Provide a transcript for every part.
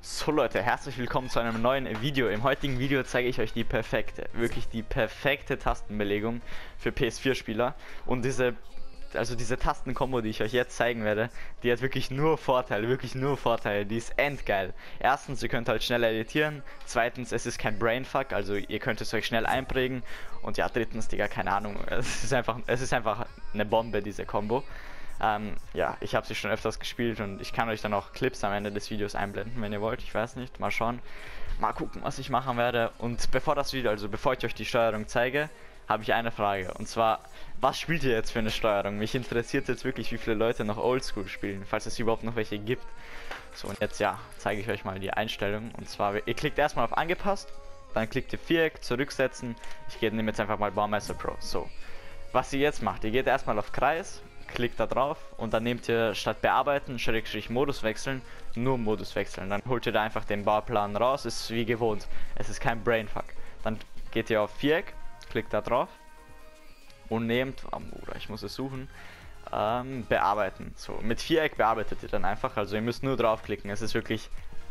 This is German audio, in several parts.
So Leute, herzlich willkommen zu einem neuen Video. Im heutigen Video zeige ich euch die perfekte, wirklich die perfekte Tastenbelegung für PS4-Spieler. Und diese Tastenkombo, die ich euch jetzt zeigen werde, die hat wirklich nur Vorteile, die ist endgeil. Erstens, ihr könnt halt schnell editieren. Zweitens, es ist kein Brainfuck, also ihr könnt es euch schnell einprägen. Und ja, drittens, Digga, keine Ahnung, es ist einfach eine Bombe, diese Kombo. Ja, ich habe sie schon öfters gespielt und ich kann euch dann auch Clips am Ende des Videos einblenden, wenn ihr wollt. Ich weiß nicht, mal schauen. Mal gucken, was ich machen werde. Und bevor ich euch die Steuerung zeige, habe ich eine Frage. Und zwar, was spielt ihr jetzt für eine Steuerung? Mich interessiert jetzt wirklich, wie viele Leute noch Oldschool spielen, falls es überhaupt noch welche gibt. So, und jetzt ja, zeige ich euch mal die Einstellung. Und zwar, ihr klickt erstmal auf Angepasst, dann klickt ihr Viereck, Zurücksetzen. Ich nehme jetzt einfach mal Baumeister Pro. So, was ihr jetzt macht, ihr geht erstmal auf Kreis, klickt da drauf und dann nehmt ihr statt Bearbeiten, Schrägstrich Modus wechseln, nur Modus wechseln. Dann holt ihr da einfach den Bauplan raus, ist wie gewohnt. Es ist kein Brainfuck. Dann geht ihr auf Viereck, klickt da drauf und nehmt, oder ich muss es suchen, bearbeiten. So, mit Viereck bearbeitet ihr dann einfach, also ihr müsst nur draufklicken. Es ist wirklich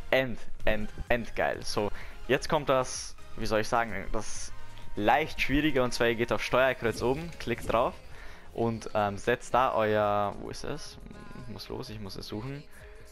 endgeil. So, jetzt kommt das, wie soll ich sagen, das leicht schwierige, und zwar ihr geht auf Steuerkreuz oben, klickt drauf und setzt da euer, wo ist es? Ich muss es suchen.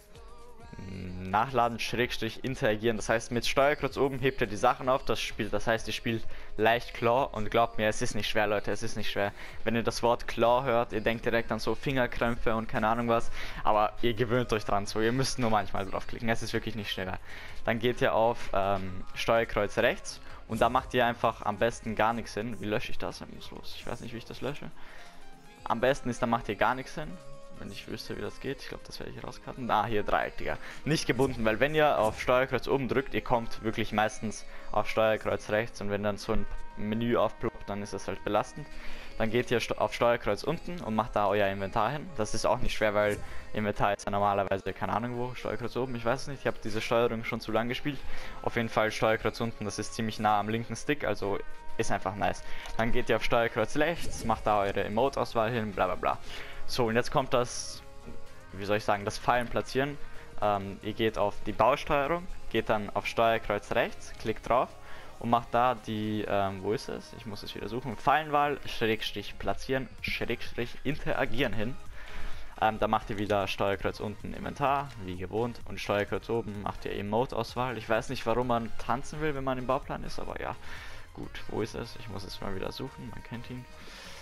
Nachladen, Schrägstrich, interagieren. Das heißt, mit Steuerkreuz oben hebt ihr die Sachen auf, das heißt, ihr spielt leicht Claw, und glaubt mir, es ist nicht schwer, Leute, es ist nicht schwer. Wenn ihr das Wort Claw hört, ihr denkt direkt an so Fingerkrämpfe und keine Ahnung was, aber ihr gewöhnt euch dran, so, ihr müsst nur manchmal draufklicken, es ist wirklich nicht schwer. Dann geht ihr auf Steuerkreuz rechts und da macht ihr einfach am besten gar nichts hin. Wie lösche ich das? Ich weiß nicht, wie ich das lösche. Am besten ist, dann macht ihr gar nichts hin. Wenn ich wüsste, wie das geht. Ich glaube, das werde ich rauscutten. Hier Dreieck, Digga. Nicht gebunden, weil wenn ihr auf Steuerkreuz oben drückt, ihr kommt wirklich meistens auf Steuerkreuz rechts, und wenn dann so ein Menü aufploppt, dann ist das halt belastend. Dann geht ihr auf Steuerkreuz unten und macht da euer Inventar hin. Das ist auch nicht schwer, weil Inventar ist ja normalerweise, keine Ahnung wo, Steuerkreuz oben, ich weiß es nicht. Ich habe diese Steuerung schon zu lang gespielt. Auf jeden Fall Steuerkreuz unten, das ist ziemlich nah am linken Stick, also ist einfach nice. Dann geht ihr auf Steuerkreuz rechts, macht da eure Emote-Auswahl hin, bla bla bla. So, und jetzt kommt das, wie soll ich sagen, das Pfeilen platzieren. Ihr geht auf die Bausteuerung, geht dann auf Steuerkreuz rechts, klickt drauf und macht da die, wo ist es? Ich muss es wieder suchen. Pfeilenwahl, Schrägstrich platzieren, Schrägstrich interagieren hin. Da macht ihr wieder Steuerkreuz unten Inventar, wie gewohnt, und Steuerkreuz oben macht ihr Emote-Auswahl. Ich weiß nicht, warum man tanzen will, wenn man im Bauplan ist, aber ja, gut, wo ist es? Ich muss es mal wieder suchen, man kennt ihn.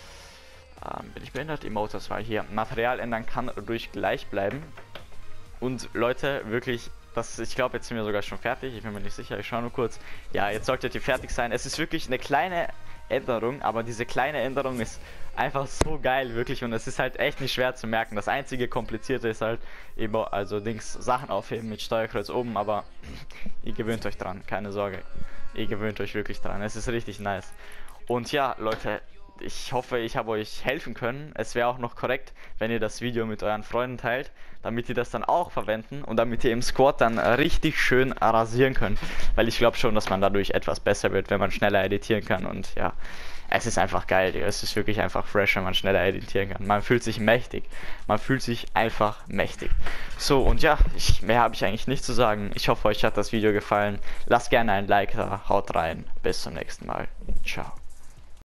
Bin ich behindert? Emote-Auswahl hier. Material ändern kann durch gleich bleiben. Und Leute, wirklich, ich glaube, jetzt sind wir sogar schon fertig. Ich bin mir nicht sicher, ich schaue nur kurz. Ja, jetzt solltet ihr fertig sein. Es ist wirklich eine kleine Änderung, aber diese kleine Änderung ist einfach so geil, wirklich. Und es ist halt echt nicht schwer zu merken. Das einzige Komplizierte ist halt eben, also Sachen aufheben mit Steuerkreuz oben, aber ihr gewöhnt euch dran, keine Sorge. Ihr gewöhnt euch wirklich dran. Es ist richtig nice. Und ja, Leute, ich hoffe, ich habe euch helfen können. Es wäre auch noch korrekt, wenn ihr das Video mit euren Freunden teilt, damit die das dann auch verwenden und damit ihr im Squad dann richtig schön rasieren könnt. Weil ich glaube schon, dass man dadurch etwas besser wird, wenn man schneller editieren kann. Und ja, es ist einfach geil, Digga. Es ist wirklich einfach fresh, wenn man schneller editieren kann. Man fühlt sich mächtig. Man fühlt sich einfach mächtig. So, und ja, mehr habe ich eigentlich nicht zu sagen. Ich hoffe, euch hat das Video gefallen. Lasst gerne ein Like da, haut rein. Bis zum nächsten Mal. Ciao.